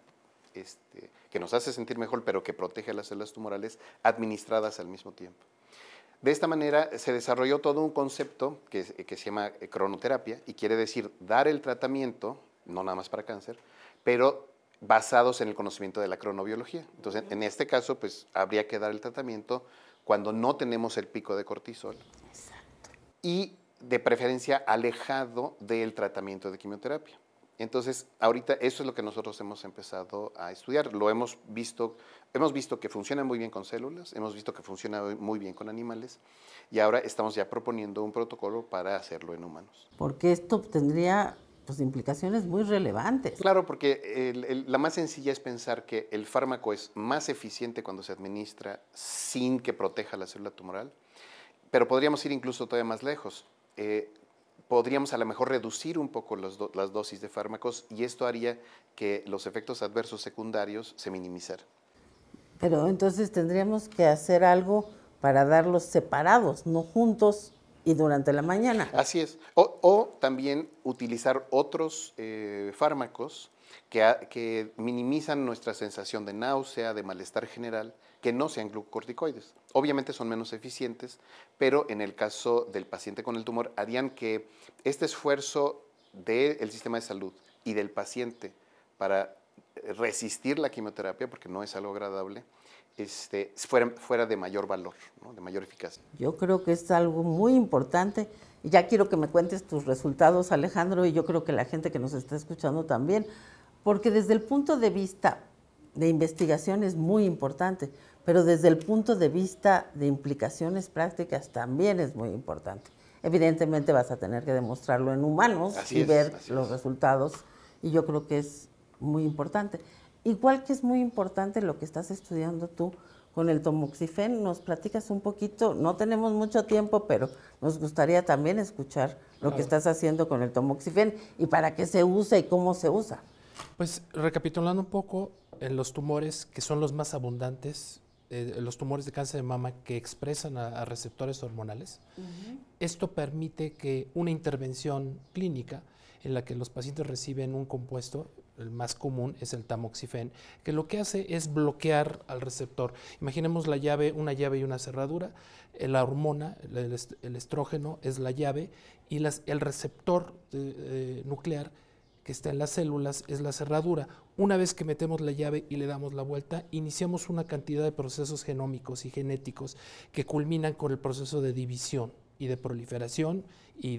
que nos hace sentir mejor, pero que protege a las células tumorales, administradas al mismo tiempo. De esta manera se desarrolló todo un concepto que se llama cronoterapia, y quiere decir dar el tratamiento, no nada más para cáncer, pero basados en el conocimiento de la cronobiología. Entonces, en este caso, pues habría que dar el tratamiento cuando no tenemos el pico de cortisol. Exacto. Y de preferencia alejado del tratamiento de quimioterapia. Entonces, ahorita eso es lo que nosotros hemos empezado a estudiar. Lo hemos visto que funciona muy bien con células, hemos visto que funciona muy bien con animales, y ahora estamos ya proponiendo un protocolo para hacerlo en humanos. Porque esto tendría implicaciones muy relevantes. Claro, porque la más sencilla es pensar que el fármaco es más eficiente cuando se administra sin que proteja la célula tumoral, pero podríamos ir incluso todavía más lejos. Podríamos a lo mejor reducir un poco las dosis de fármacos, y esto haría que los efectos adversos secundarios se minimizaran. Pero entonces tendríamos que hacer algo para darlos separados, no juntos y durante la mañana. Así es. O también utilizar otros fármacos que minimizan nuestra sensación de náusea, de malestar general, que no sean glucocorticoides. Obviamente son menos eficientes, pero en el caso del paciente con el tumor harían que este esfuerzo del sistema de salud y del paciente para resistir la quimioterapia, porque no es algo agradable, fuera de mayor valor, ¿no? De mayor eficacia. Yo creo que es algo muy importante, y ya quiero que me cuentes tus resultados, Alejandro, y yo creo que la gente que nos está escuchando también, porque desde el punto de vista de investigación es muy importante, pero desde el punto de vista de implicaciones prácticas también es muy importante. Evidentemente vas a tener que demostrarlo en humanos y ver los resultados, y yo creo que es muy importante. Igual que es muy importante lo que estás estudiando tú con el tamoxifen. Nos platicas un poquito, no tenemos mucho tiempo, pero nos gustaría también escuchar lo que estás haciendo con el tamoxifen y para qué se usa y cómo se usa. Pues recapitulando un poco, en los tumores que son los más abundantes, los tumores de cáncer de mama que expresan a receptores hormonales, esto permite que una intervención clínica en la que los pacientes reciben un compuesto, el más común es el tamoxifen, que lo que hace es bloquear al receptor. Imaginemos una llave y una cerradura. La hormona, el estrógeno, es la llave, y el receptor nuclear que está en las células es la cerradura. Una vez que metemos la llave y le damos la vuelta, iniciamos una cantidad de procesos genómicos y genéticos que culminan con el proceso de división y de proliferación y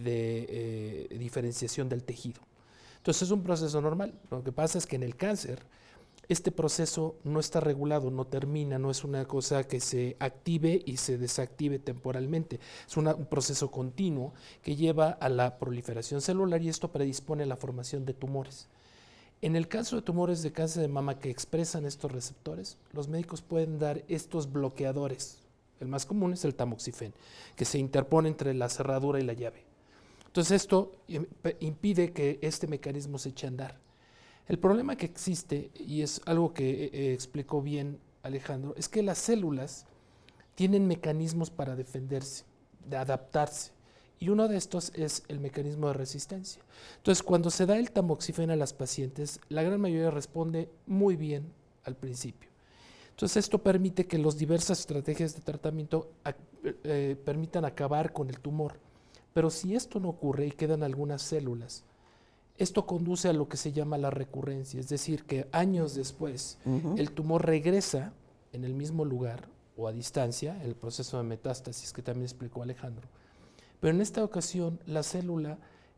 de diferenciación del tejido. Entonces es un proceso normal. Lo que pasa es que en el cáncer este proceso no está regulado, no termina, no es una cosa que se active y se desactive temporalmente. Es un proceso continuo que lleva a la proliferación celular, y esto predispone a la formación de tumores. En el caso de tumores de cáncer de mama que expresan estos receptores, los médicos pueden dar estos bloqueadores. El más común es el tamoxifen, que se interpone entre la cerradura y la llave. Entonces esto impide que este mecanismo se eche a andar. El problema que existe, y es algo que explicó bien Alejandro, es que las células tienen mecanismos para defenderse, de adaptarse. Y uno de estos es el mecanismo de resistencia. Entonces, cuando se da el tamoxifeno a las pacientes, la gran mayoría responde muy bien al principio. Entonces, esto permite que las diversas estrategias de tratamiento permitan acabar con el tumor. Pero si esto no ocurre y quedan algunas células, esto conduce a lo que se llama la recurrencia, es decir, que años después el tumor regresa en el mismo lugar o a distancia, el proceso de metástasis que también explicó Alejandro. Pero en esta ocasión la célula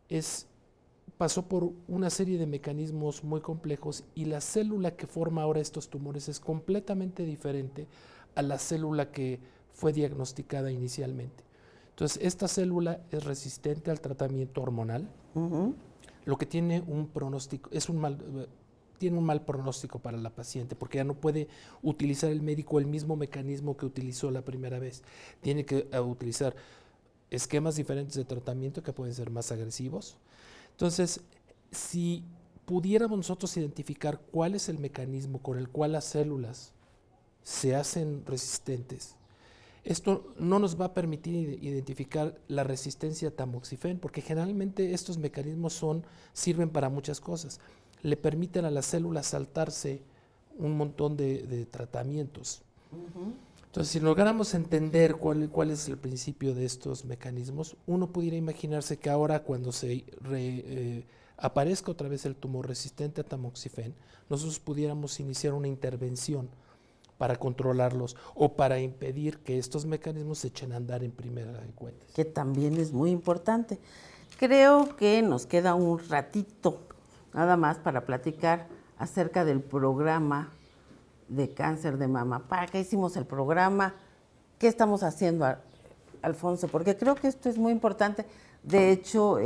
pasó por una serie de mecanismos muy complejos y la célula que forma ahora estos tumores es completamente diferente a la célula que fue diagnosticada inicialmente. Entonces, esta célula es resistente al tratamiento hormonal, lo que tiene un pronóstico, tiene un mal pronóstico para la paciente, porque ya no puede utilizar el médico el mismo mecanismo que utilizó la primera vez. Tiene que utilizar esquemas diferentes de tratamiento que pueden ser más agresivos. Entonces, si pudiéramos nosotros identificar cuál es el mecanismo con el cual las células se hacen resistentes, esto no nos va a permitir identificar la resistencia a tamoxifeno, porque generalmente estos mecanismos sirven para muchas cosas. Le permiten a las células saltarse un montón de tratamientos. Entonces, si lográramos entender cuál es el principio de estos mecanismos, uno pudiera imaginarse que ahora cuando se aparezca otra vez el tumor resistente a tamoxifeno, nosotros pudiéramos iniciar una intervención para controlarlos o para impedir que estos mecanismos se echen a andar en primera de cuentas. Que también es muy importante. Creo que nos queda un ratito nada más para platicar acerca del programa de cáncer de mama. ¿Para qué hicimos el programa? ¿Qué estamos haciendo, Alfonso? Porque creo que esto es muy importante. De hecho,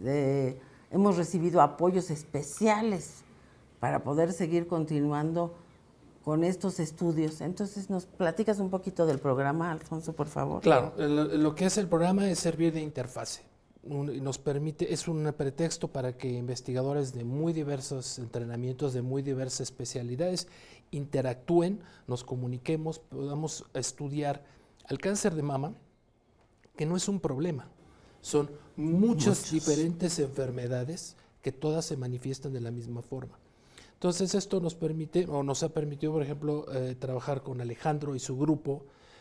hemos recibido apoyos especiales para poder seguir continuando con estos estudios. Entonces, ¿nos platicas un poquito del programa, Alfonso, por favor? Claro, lo que es el programa es servir de interfase. Nos permite, es un pretexto para que investigadores de muy diversos entrenamientos, de muy diversas especialidades, interactúen, nos comuniquemos, podamos estudiar el cáncer de mama, que no es un problema, son muchas diferentes enfermedades que todas se manifiestan de la misma forma. Entonces esto nos permite, o nos ha permitido, por ejemplo, trabajar con Alejandro y su grupo,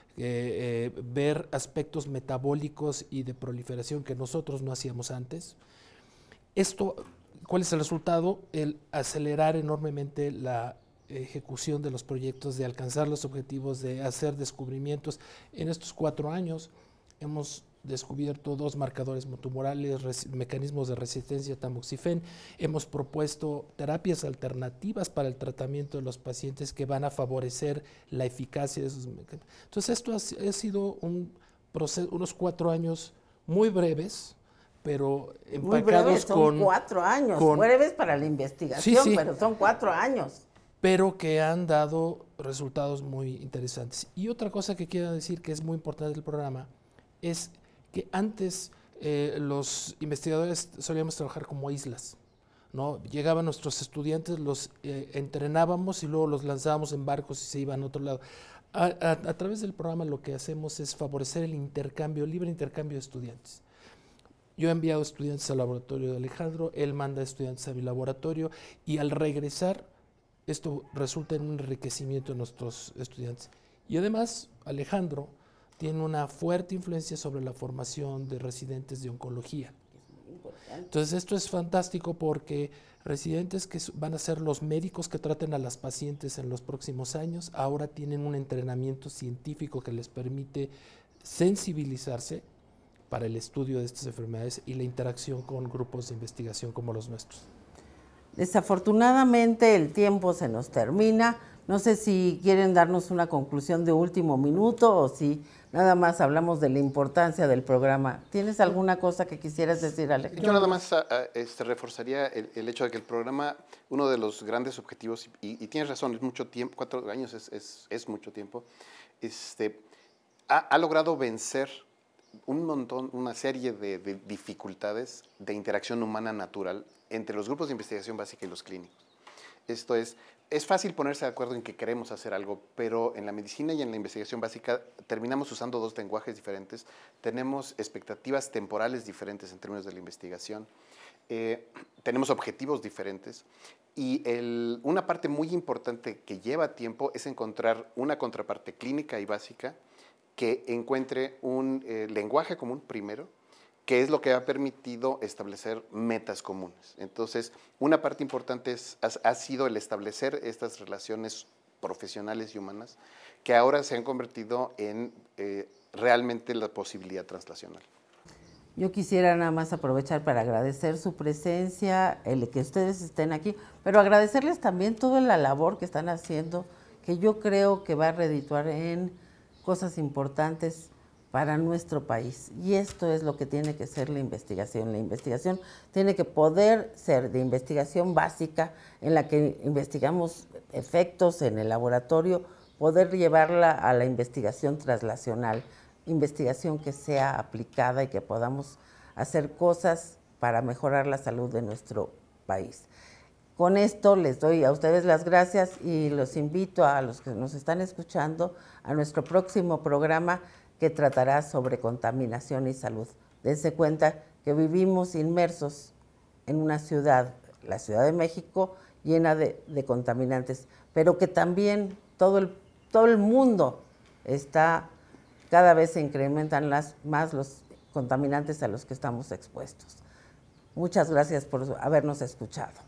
ver aspectos metabólicos y de proliferación que nosotros no hacíamos antes. Esto, ¿cuál es el resultado? El acelerar enormemente la ejecución de los proyectos, de alcanzar los objetivos, de hacer descubrimientos. En estos 4 años hemos descubierto 2 marcadores tumorales, mecanismos de resistencia a tamoxifeno. Hemos propuesto terapias alternativas para el tratamiento de los pacientes que van a favorecer la eficacia de esos mecanismos. Entonces, esto ha sido un proceso, unos 4 años muy breves, pero empacados son 4 años, breves para la investigación, sí, pero son 4 años. Pero que han dado resultados muy interesantes. Y otra cosa que quiero decir que es muy importante del programa es que antes los investigadores solíamos trabajar como islas, ¿no? Llegaban nuestros estudiantes, los entrenábamos y luego los lanzábamos en barcos y se iban a otro lado. A través del programa lo que hacemos es favorecer el intercambio, libre intercambio de estudiantes. Yo he enviado estudiantes al laboratorio de Alejandro, él manda estudiantes a mi laboratorio y al regresar esto resulta en un enriquecimiento de nuestros estudiantes. Y además Alejandro tiene una fuerte influencia sobre la formación de residentes de oncología. Entonces esto es fantástico porque residentes que van a ser los médicos que traten a las pacientes en los próximos años, ahora tienen un entrenamiento científico que les permite sensibilizarse para el estudio de estas enfermedades y la interacción con grupos de investigación como los nuestros. Desafortunadamente el tiempo se nos termina. No sé si quieren darnos una conclusión de último minuto o si nada más hablamos de la importancia del programa. ¿Tienes alguna cosa que quisieras decir, Alejandro? Yo nada más reforzaría el hecho de que el programa, uno de los grandes objetivos, y tienes razón, es mucho tiempo, 4 años es mucho tiempo, ha logrado vencer una serie de dificultades de interacción humana natural entre los grupos de investigación básica y los clínicos. Esto es fácil ponerse de acuerdo en que queremos hacer algo, pero en la medicina y en la investigación básica terminamos usando dos lenguajes diferentes, tenemos expectativas temporales diferentes en términos de la investigación, tenemos objetivos diferentes y una parte muy importante que lleva tiempo es encontrar una contraparte clínica y básica que encuentre un lenguaje común primero, que es lo que ha permitido establecer metas comunes. Entonces, una parte importante ha sido el establecer estas relaciones profesionales y humanas que ahora se han convertido en realmente la posibilidad translacional. Yo quisiera nada más aprovechar para agradecer su presencia, el que ustedes estén aquí, pero agradecerles también toda la labor que están haciendo, que yo creo que va a redituar en cosas importantes para nuestro país. Y esto es lo que tiene que ser la investigación. La investigación tiene que poder ser de investigación básica, en la que investigamos efectos en el laboratorio, poder llevarla a la investigación translacional, investigación que sea aplicada y que podamos hacer cosas para mejorar la salud de nuestro país. Con esto les doy a ustedes las gracias y los invito a los que nos están escuchando a nuestro próximo programa que tratará sobre contaminación y salud. Dense cuenta que vivimos inmersos en una ciudad, la Ciudad de México, llena de contaminantes, pero que también todo el mundo está, cada vez se incrementan más los contaminantes a los que estamos expuestos. Muchas gracias por habernos escuchado.